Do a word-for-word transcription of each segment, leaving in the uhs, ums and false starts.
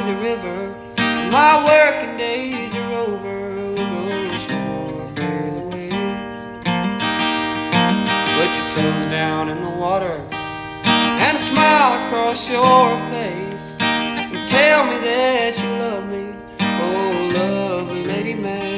the river. My working days are over. We'll go some more days away. Put your toes down in the water and a smile across your face, and tell me that you love me, oh lovely Lady May.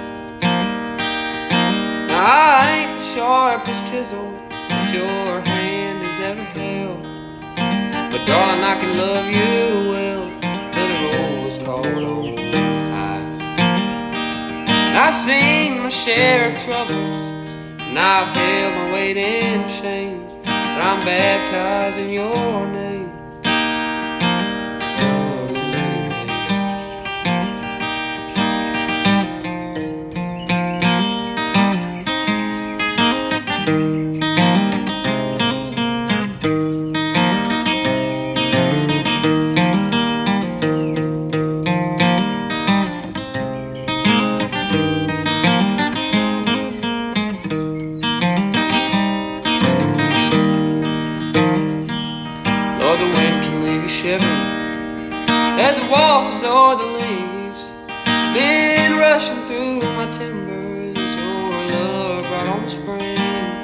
Now I ain't the sharpest chisel that your hand has ever held, but darling, I can love you well. Little rose called on high. I've seen my share of troubles, and I've held my weight in shame, but I'm baptized in your name. Lord, the wind can leave you shivering as it washes o'er the leaves. Been rushing through my timbers as your love brought on the spring.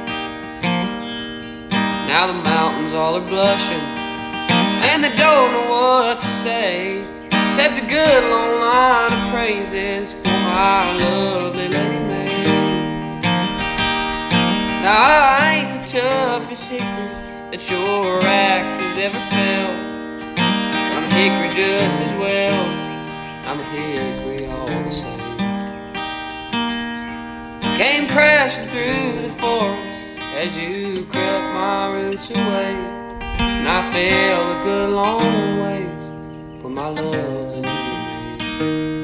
Now the mountains all are blushing, and they don't know what to say, except a good long line of praises for my lovely Lady May. Now I ain't the toughest hickory that your axe has ever felt, but I'm a hickory just as well. I'm a hickory all the same. Came crashing through the forest as you crept my roots away, and I fell a good long ways for my lovely Lady May.